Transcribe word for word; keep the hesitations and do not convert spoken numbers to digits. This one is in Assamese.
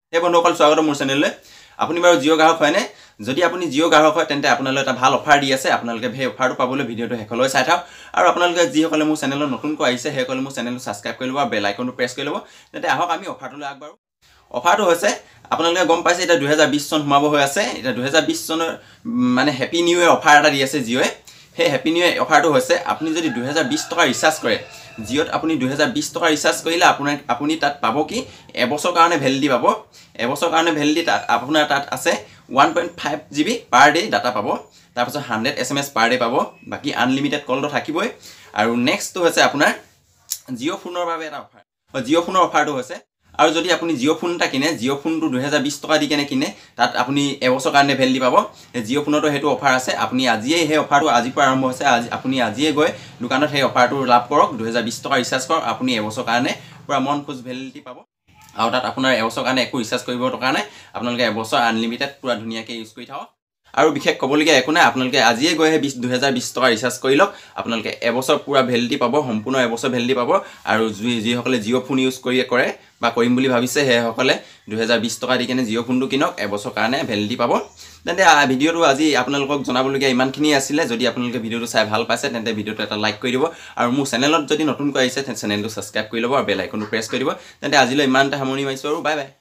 এই বন্ধুসকল স্বাগত মোৰ চেনেললৈ আপুনি বাৰু জিঅ' গ্ৰাহক হয়নে যদি আপুনি জিঅ' গ্ৰাহক হয় তেন্তে আপোনালৈ এটা ভাল অফাৰ দি আছে আপোনালোকে সেই অফাৰটো পাবলৈ ভিডিঅটো হেকলৈ চাই থাকক আৰু আপোনালোকে যিসকলে মোৰ চেনেলত নতুনকৈ আহিছে সেইসকলে মোৰ চেনেলটো সাবস্ক্ৰাইব কৰি ল'ব আৰু বেল আইকনটো প্ৰেছ কৰি ল'ব তেন্তে আহক আমি অফাৰটোলৈ আগবাঢ়ো অফাৰটো হৈছে আপোনালোকে গম পাইছে এটা দুই হাজাৰ বিশ চন সোমাব হৈ আছে এটা দুই হাজাৰ বিশ চনৰ মানে হেপী নিউ ইয়েৰ অফাৰ এটা দি আছে জিঅ'য়ে সেই হেপী নিউ ইয়েৰ অফাৰটো হৈছে আপুনি যদি দুই হাজাৰ বিশ টকা ৰিচাৰ্জ কৰে জিঅ'ত আপুনি দুই হাজাৰ বিশ টকা ৰিচাৰ্জ কৰিলে আপোনাৰ আপুনি তাত পাব কি এবছৰ কাৰণে ভেলিডিটি পাব এবছৰ কাৰণে ভেলিডিটি তাত আপোনাৰ তাত আছে one point five GB per day data পাব তাৰপিছত hundred S M S per day পাব বাকী আনলিমিটেড কলটো থাকিবই আৰু নেক্সটটো হৈছে আপোনাৰ জিঅ' ফোনৰ বাবে এটা অফাৰ জিঅ' ফোনৰ অফাৰটো হৈছে আৰু যদি আপুনি জিঅ' ফোন এটা কিনে জিঅ' ফোনটো দুই হাজাৰ বিশ টকা দি কেনে কিনে তাত আপুনি এবছৰ কাৰণে ভেলিডিটি পাব জিঅ' ফোনতো সেইটো অফাৰ আছে আপুনি আজিয়ে সেই অফাৰটো আজিৰ পৰা আৰম্ভ হৈছে আজি আপুনি আজিয়ে গৈ দোকানত সেই অফাৰটো লাভ কৰক দুই হাজাৰ বিশ টকা ৰিচাৰ্জ কৰক আপুনি এবছৰ কাৰণে পুৰা মন খুজ ভেলিডিটি পাব আৰু তাত আপোনাৰ এবছৰ কাৰণে একো ৰিচাৰ্জ কৰিব দৰকাৰ নাই আপোনালোকে এবছৰ আনলিমিটেড পুৰা ধুনীয়াকৈ ইউজ কৰি থাকক আৰু বিশেষ ক'বলগীয়া একো নাই আপোনালোকে আজিয়ে গৈ সেই দুই হাজাৰ বিশ টকা ৰিচাৰ্জ কৰি লওক আপোনালোকে এবছৰ পুৰা ভেলিডিটি পাব সম্পূৰ্ণ এবছৰ ভেলিডিটি পাব আৰু যিসকলে জিঅ' ফোন ইউজ কৰি কৰে বা কৰিম বুলি ভাবিছে সেইসকলে দুই হাজাৰ বিশ টকা দি কেনে জিঅ' ফোনটো কিনক এবছৰ কাৰণে ভেলিডিটি পাব তেন্তে ভিডিঅ'টো আজি আপোনালোকক জনাবলগীয়া ইমানখিনি আছিলে যদি আপোনালোকে ভিডিঅ'টো চাই ভাল পাইছে তেন্তে ভিডিঅ'টো এটা লাইক কৰি দিব আৰু মোৰ চেনেলত যদি নতুনকৈ আহিছে তেন্তে চেনেলটো ছাবস্ক্ৰাইব কৰি ল'ব আৰু বেল আইকনটো প্ৰেছ কৰি দিব তেন্তে আজিলৈ ইমানটা সামৰণি মাৰিছোঁ আৰু বাই বাই